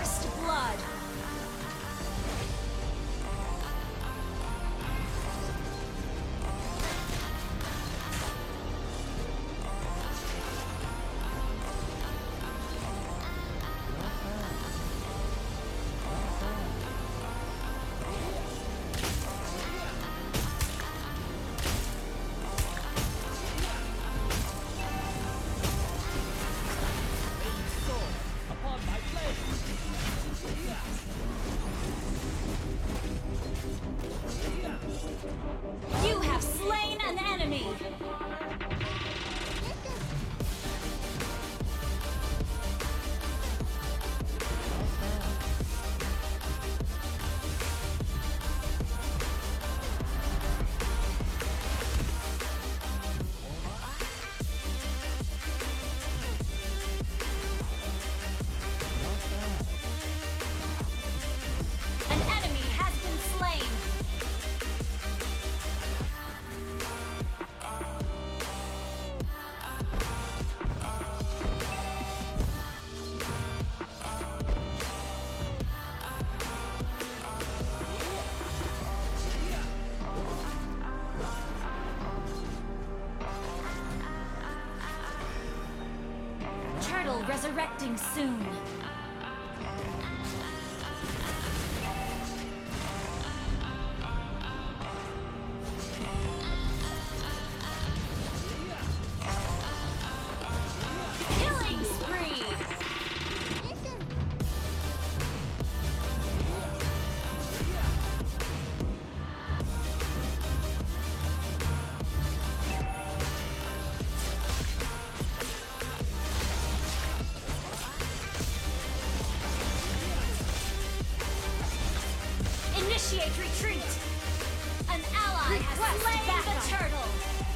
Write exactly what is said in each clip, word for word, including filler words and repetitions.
First blood. You have slain an enemy! An enemy has been slain! Turtle resurrecting soon. Killing spree. Initiate retreat! An ally has slain the turtle!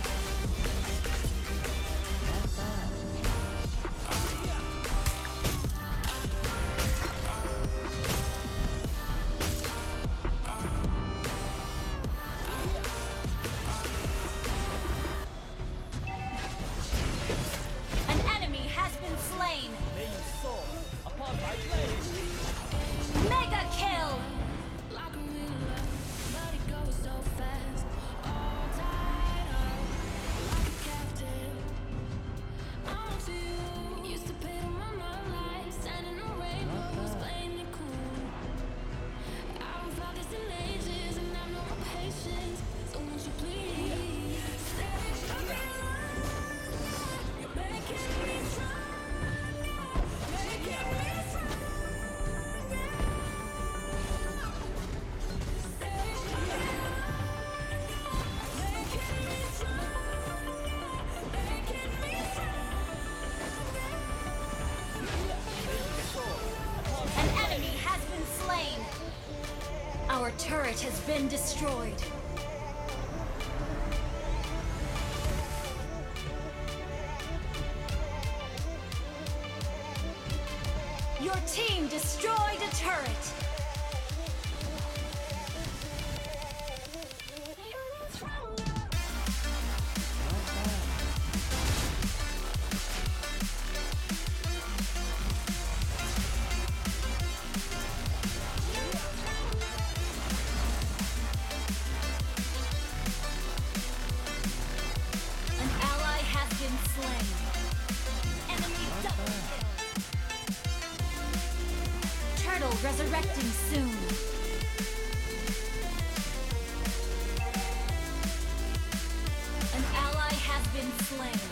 An enemy has been slain! May you soar upon my blade! Mega kill! Like a river, but it goes so fast. All tied up, like a captive. I'm to you. Used to pay to my love life, standing on rainbows, playing it cool. I haven't felt this in ages, and I've no more patience. So won't you please stay a bit longer? You're making me stronger, making me stronger. An enemy has been slain! Our turret has been destroyed. Your team destroyed a turret! An ally has been slain. Enemy double kill. Turtle resurrecting soon. An ally has been slain.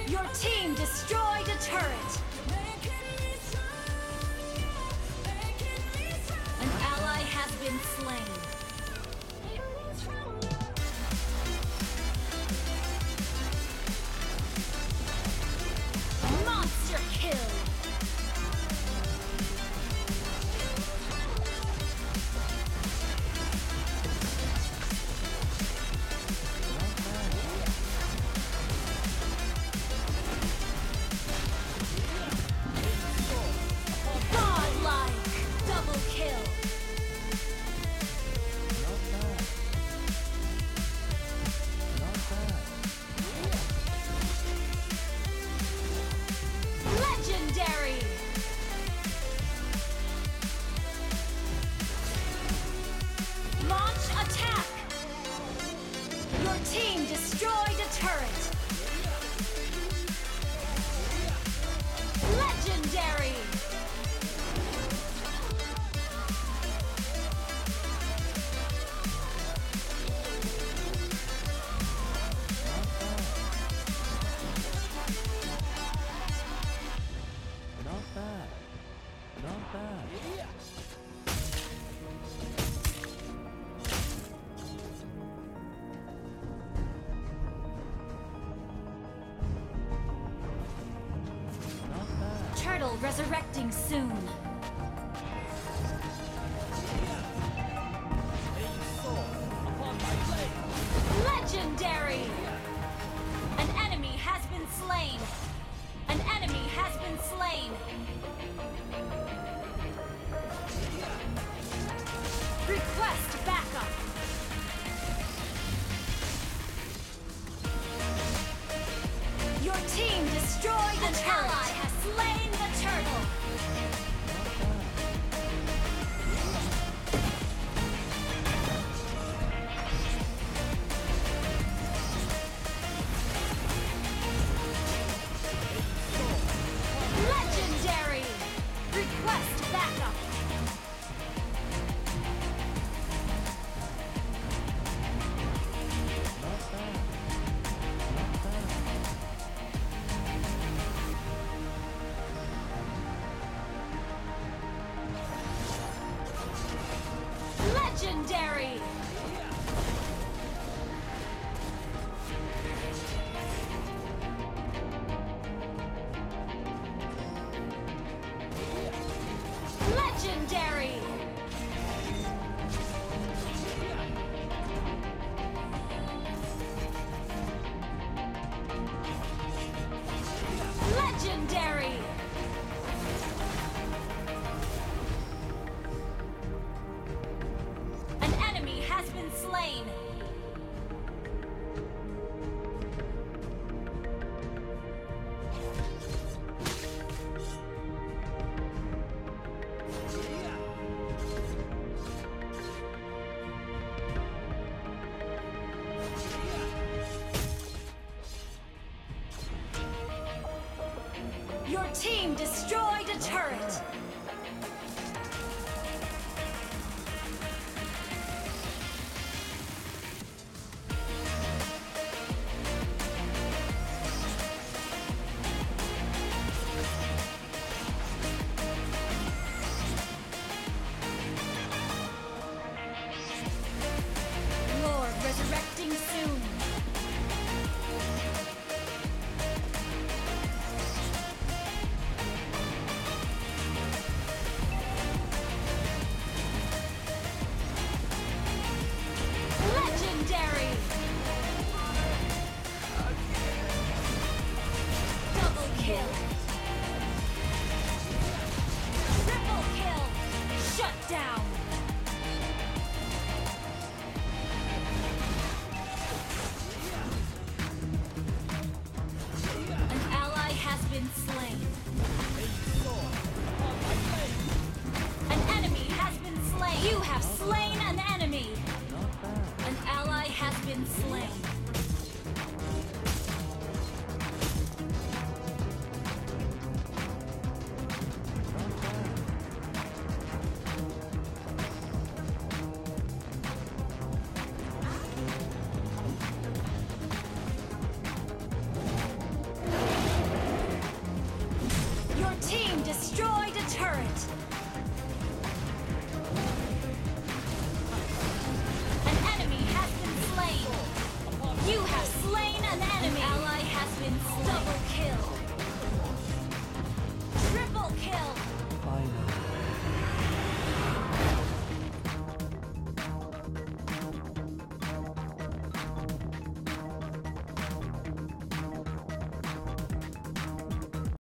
Your team destroyed a turret. An ally has been slain. Monster kill. Team destroyed a turret. Legendary. Not bad. Not bad. Turtle resurrecting soon. Legendary! An enemy has been slain. An enemy has been slain. Request backup. Your team destroyed the turret. An ally has slain the turtle. Legendary! Request backup. Legendary! Legendary! Legendary! An enemy has been slain. Your team destroyed a turret.